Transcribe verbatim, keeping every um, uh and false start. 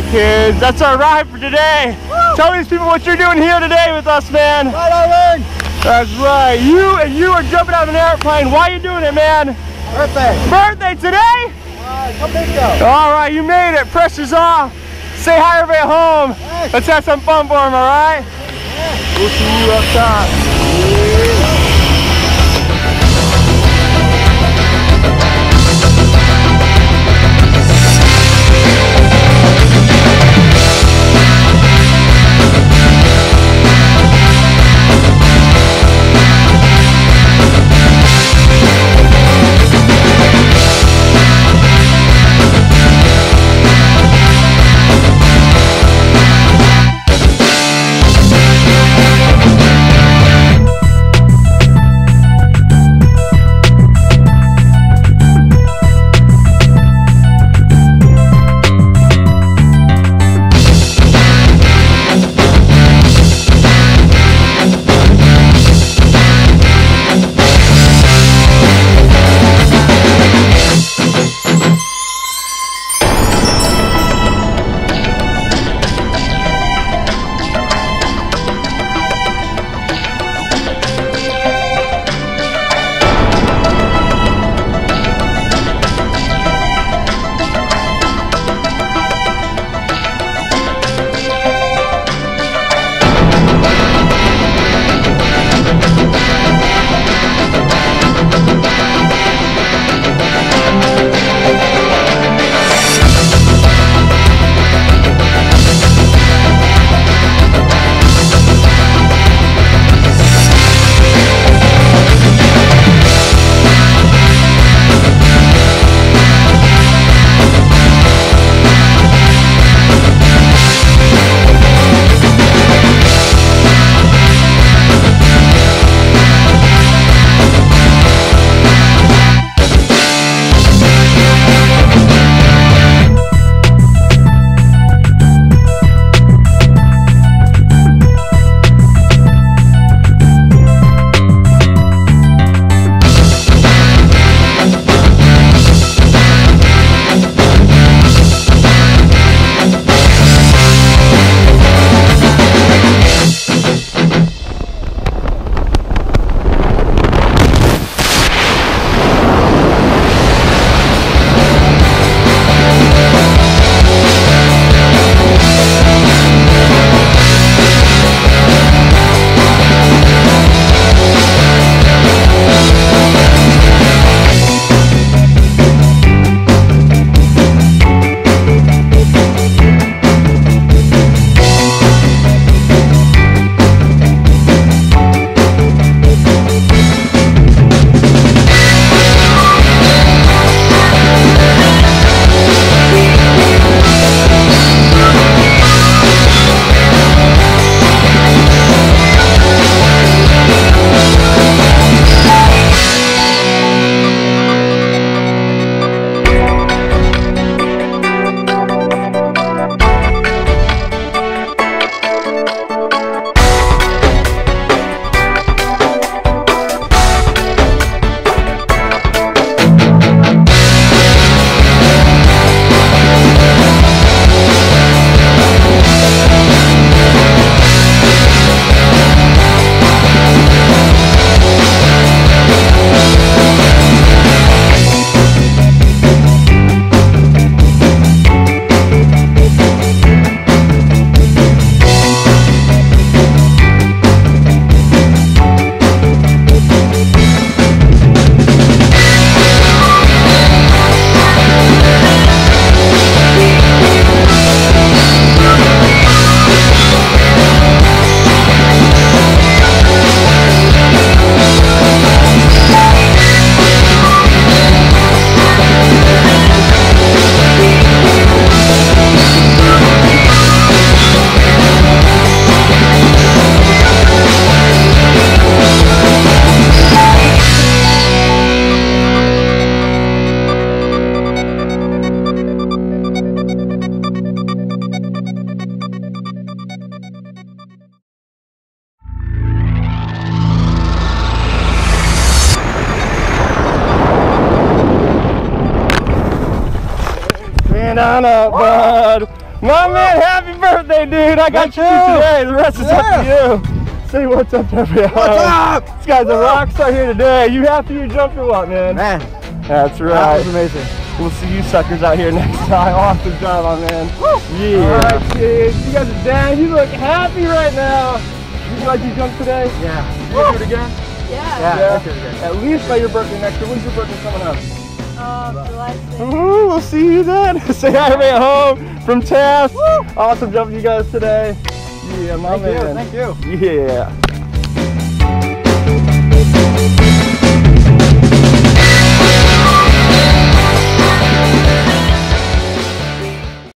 kids. That's our ride for today. Woo! Tell these people what you're doing here today with us, man. Skydiving. That's right. You and you are jumping out of an airplane. Why are you doing it, man? Birthday. Birthday today? Uh, come bingo. All right, you made it. Pressure's off. Say hi everybody at home. Thanks. Let's have some fun for them, all right? Yeah. We'll see you up top. Yeah. Stand on up, bud. My man, happy birthday, dude. I got you today. The rest is Yeah. up to you. Say what's up to everyone. What's up? This guy's a rock star here today. You happy you jumped or what, man? Man, That's right. that was amazing. We'll see you suckers out here next time. Awesome job, my man. Woo. Yeah. All right, kids. You guys are down. You look happy right now. You like you jumped today? Yeah. You gonna do it again? Yeah. Yeah, Yeah. that's really good. At least by your birthday next year. When's your birthday coming up? Um, July sixth. Ooh, we'll see you then. Say hi everybody at home from Taft. Awesome jumping you guys today. Yeah, my Thank you, man. thank you. Yeah.